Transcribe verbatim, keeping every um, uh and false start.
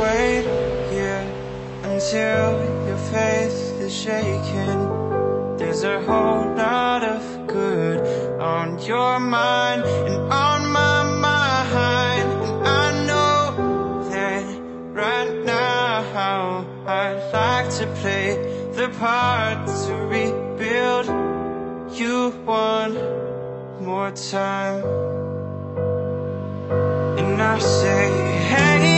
wait here until your faith is shaken. There's a whole lot of good on your mind and on my mind. And I know that right now I'd like to play the part to rebuild you one more time. And I say, hey,